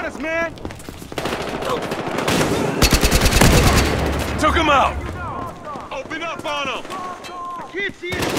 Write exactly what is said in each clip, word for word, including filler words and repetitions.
us, man! Took him out! Open up on him! I can't see it!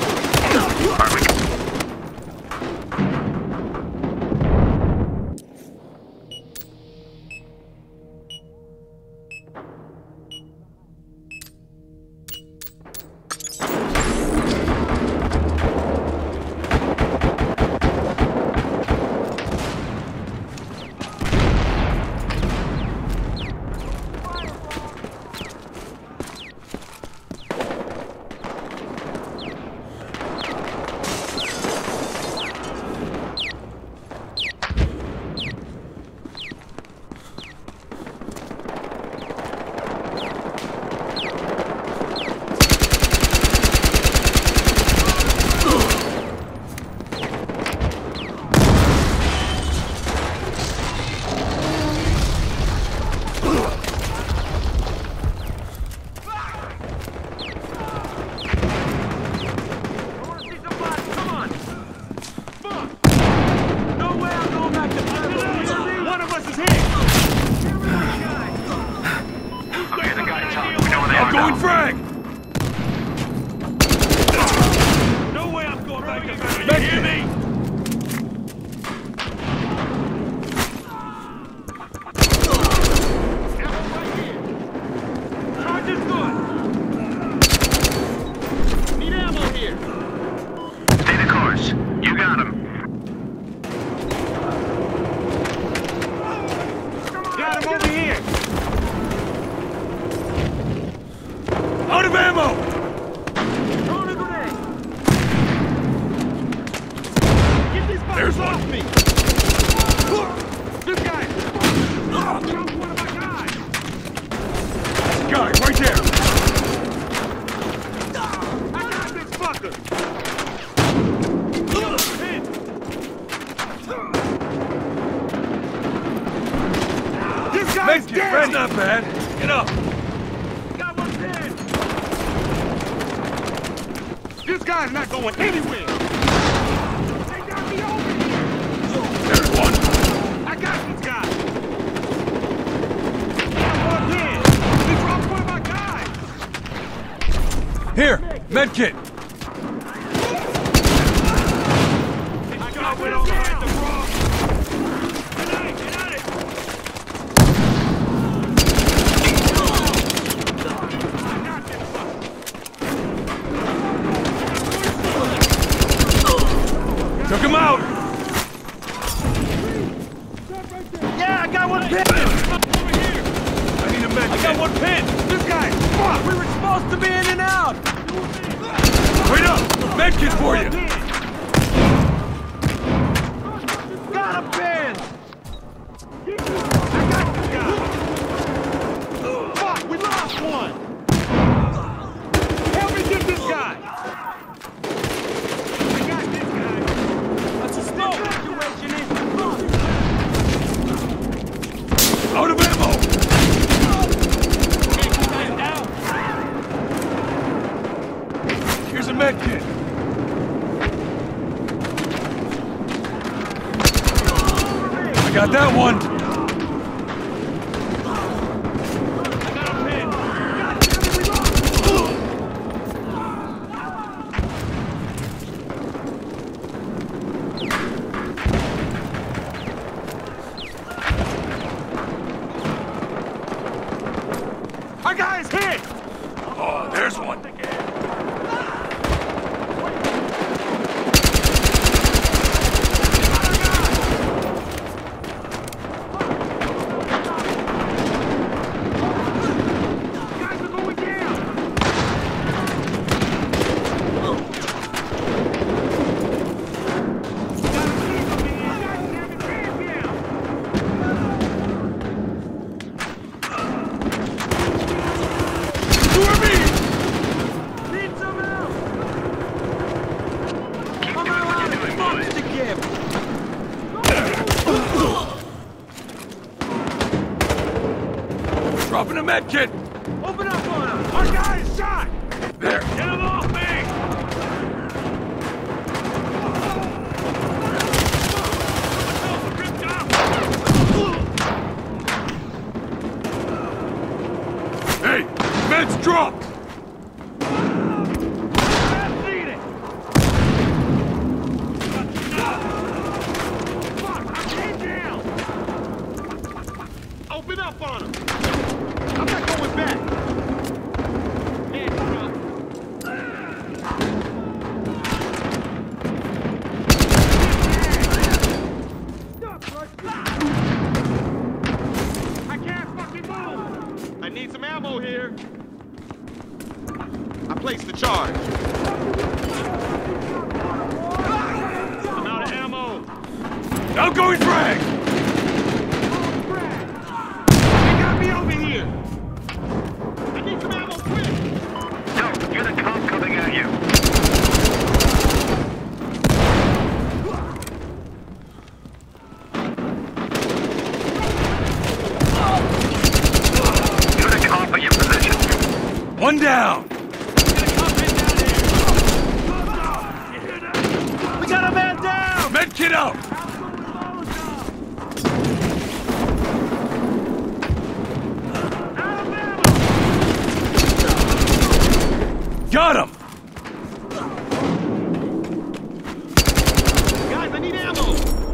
Friend's not bad. Get up. Got one dead. This guy's not going anywhere. They got me over here. There's one. I got this guy. Got one dead. They dropped one of my guys. Here, medkit. I got one over at the wrong. Get at it, get at it. Took him out! Yeah, I got one pin! Over here! I need a med. I got one pin! This guy! Fuck! We were supposed to be in and out! Wait up! Medkit for you! Got a pin! I got this guy! Fuck! We lost one! Help me get this guy! Out of ammo! Here's a medkit. I got that one. I got a pin. Our guy's hit! Oh, there's one. Guys are going down! Dropping a medkit! Open up on him! Our guy is shot! There! Get him off me! Ripped up! Meds dropped! Open up on him! I'm not going back! Man, I can't fucking move! I need some ammo here. I placed the charge. I'm out of ammo. Now going frag! Over here! I need some ammo quick! No, get a cop coming at you! Get a cop at your position! One down! Get a cop in down here! We got a man down! Medkit out! Got him! Guys, I need ammo!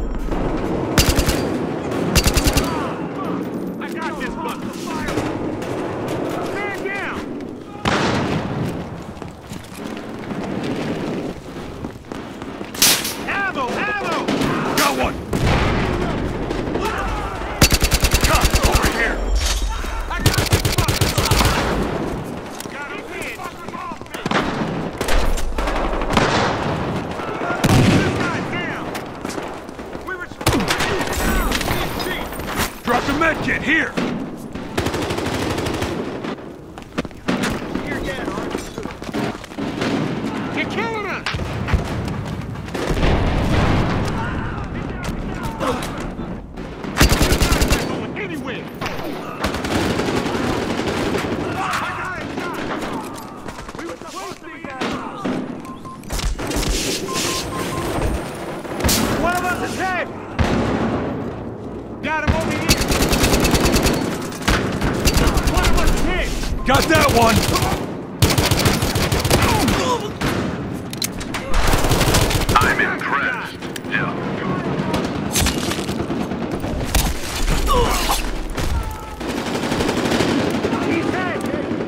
I got this, but fire! Man down! Ammo! Ammo! Got one! Cop, over here! I got this fucker! Got him pinned! Fuck off me! This guy's down! We were... Drop the medkit, here! Here, get You're killing us! Going anywhere! I got it shot! We were supposed to be down! One of us is dead! Got him over here! One of us is hit! Got that one! I'm impressed. Yeah. He's dead!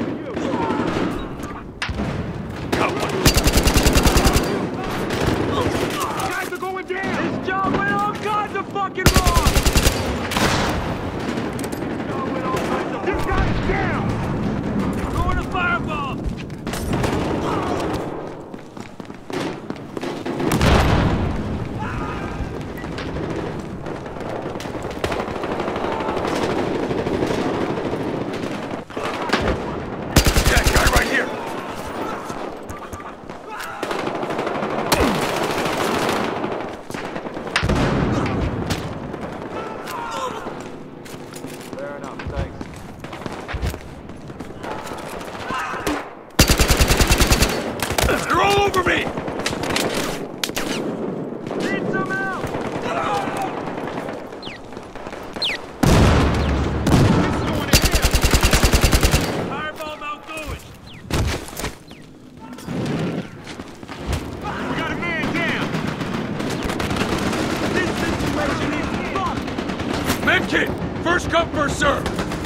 Got one! Guys are going down! This job went all kinds of fucking wrong! This guy's down! Throwing a fireball! That guy right here! Fair enough, thanks. They're all over me! Need some help! This is going in here! Fireball now going! We got a man down! This situation is fucked! Medkit! First come, first serve!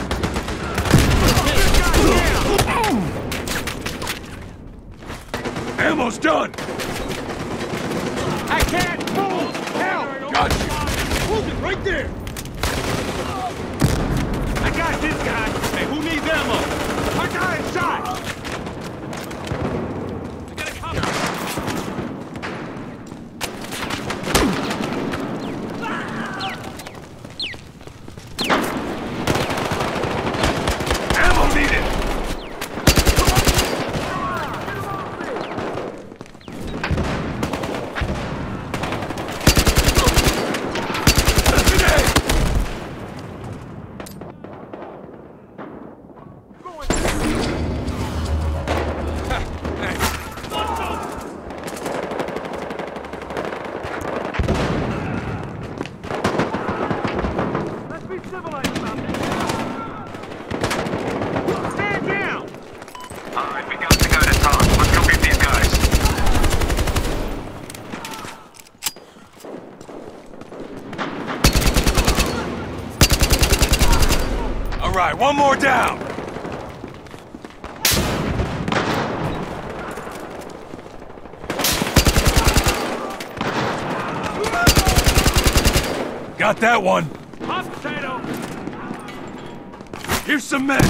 This guy's down! Ammo's done! I can't move! Help! Got you! Hold it right there! I got this guy! Hey, who needs ammo? I got it shot! I got a cop! Ammo needed! Let's be civilized about this! Stand down! All right, one more down. Got that one. Hot potato! Here's some men.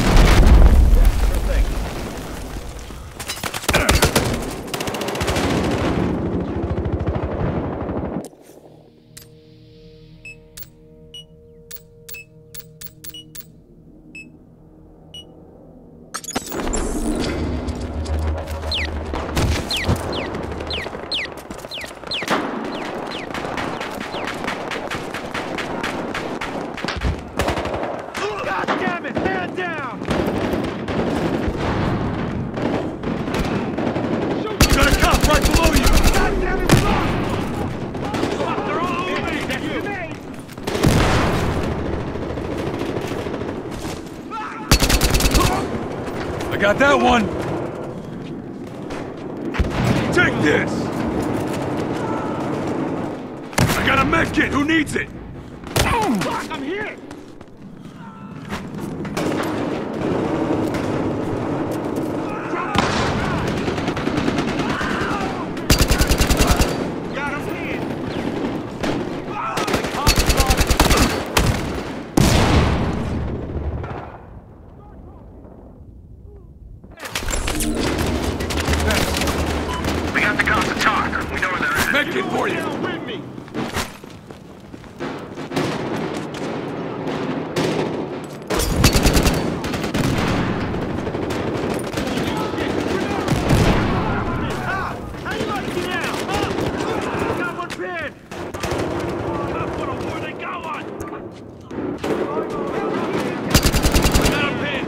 God damn it! Man down! Got a cop right below you. God damn it! Fuck! Fuck, they're all over me! That's you! I got that one. Take this. I got a med kit. Who needs it? Fuck, I'm here! Got him in! We got the cops to talk. We know where they're at. Med kit for you. Down with me! Ah! How you like me now? Huh? Got one pin! What a war, they got one! Got a pin!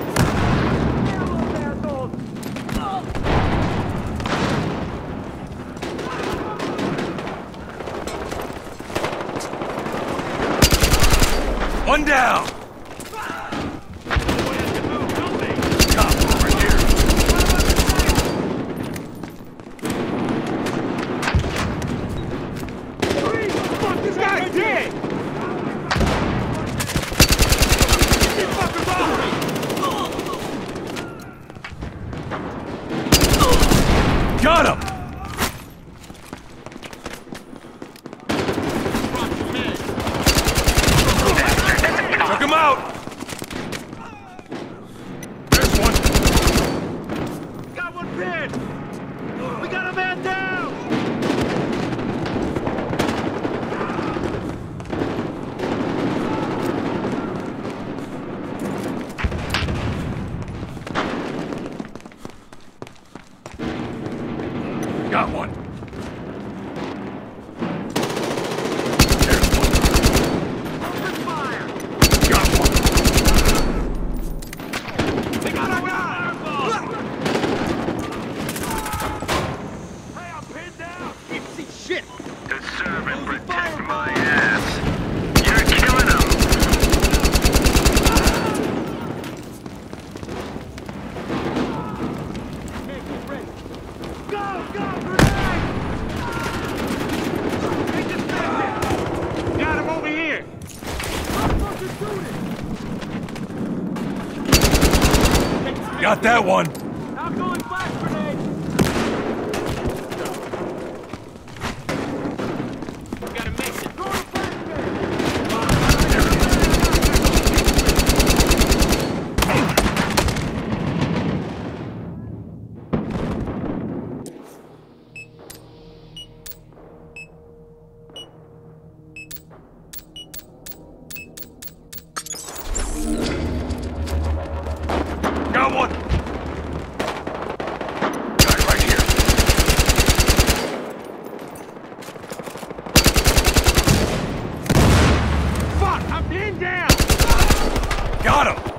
One down. Cop over here. Fuck, this guy's dead! Get fucking wrong! Got him. Took him out. There's one. Got one pin! We got a man down! Got one. There's one. Open fire! Got one. They got a guy! Hey, I'm pinned down! Can't see shit! Deserve and protect my ass. You're killing them. Go, go, grenade! Take this back there! Got him over here! I'm fucking shooting! Got that one. I'm going flash grenade! Gotta make it! Go to flash grenade! Got one. Guy right here. Fuck! I'm pinned down! Got him.